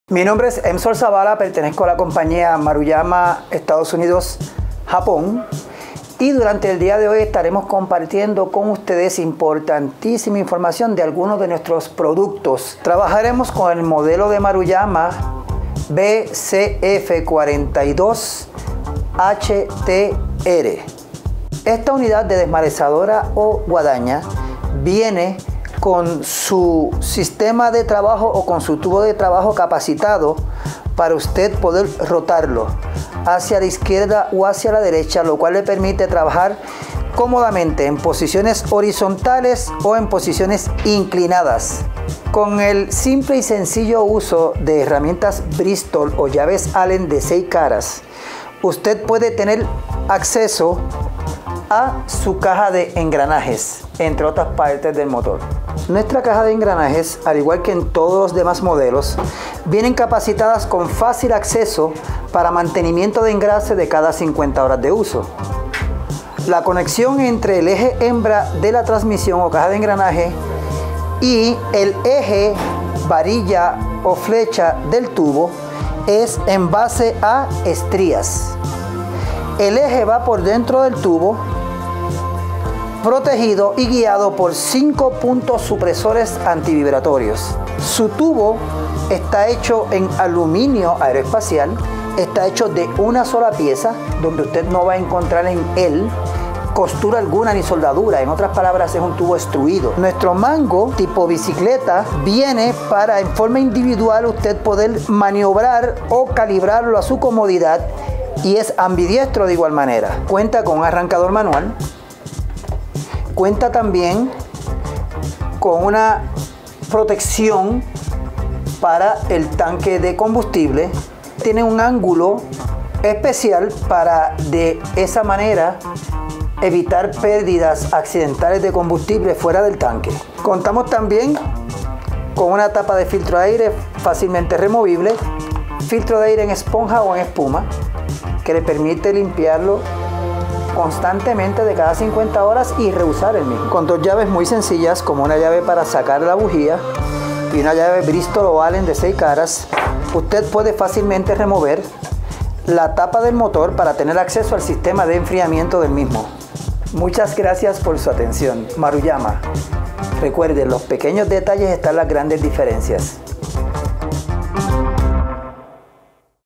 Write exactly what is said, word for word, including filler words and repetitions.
Mi nombre es Emsol Zavala, pertenezco a la compañía Maruyama Estados Unidos Japón y durante el día de hoy estaremos compartiendo con ustedes importantísima información de algunos de nuestros productos. Trabajaremos con el modelo de Maruyama B C F cuarenta y dos H T R. Esta unidad de desmalezadora o guadaña viene con su sistema de trabajo o con su tubo de trabajo capacitado para usted poder rotarlo hacia la izquierda o hacia la derecha, lo cual le permite trabajar cómodamente en posiciones horizontales o en posiciones inclinadas. Con el simple y sencillo uso de herramientas Bristol o llaves Allen de seis caras, usted puede tener acceso a su caja de engranajes, entre otras partes del motor. Nuestra caja de engranajes, al igual que en todos los demás modelos, vienen capacitadas con fácil acceso para mantenimiento de engrase de cada cincuenta horas de uso. La conexión entre el eje hembra de la transmisión o caja de engranaje y el eje varilla o flecha del tubo es en base a estrías. El eje va por dentro del tubo, protegido y guiado por cinco puntos supresores antivibratorios. Su tubo está hecho en aluminio aeroespacial, está hecho de una sola pieza, donde usted no va a encontrar en él costura alguna ni soldadura. En otras palabras, es un tubo extruido. Nuestro mango tipo bicicleta viene para en forma individual usted poder maniobrar o calibrarlo a su comodidad y es ambidiestro de igual manera. Cuenta con un arrancador manual. Cuenta también con una protección para el tanque de combustible. Tiene un ángulo especial para de esa manera evitar pérdidas accidentales de combustible fuera del tanque. Contamos también con una tapa de filtro de aire fácilmente removible, filtro de aire en esponja o en espuma, que le permite limpiarlo constantemente de cada cincuenta horas y reusar el mismo. Con dos llaves muy sencillas, como una llave para sacar la bujía y una llave Bristol o Allen de seis caras, usted puede fácilmente remover la tapa del motor para tener acceso al sistema de enfriamiento del mismo. Muchas gracias por su atención. Maruyama. Recuerden, los pequeños detalles están las grandes diferencias.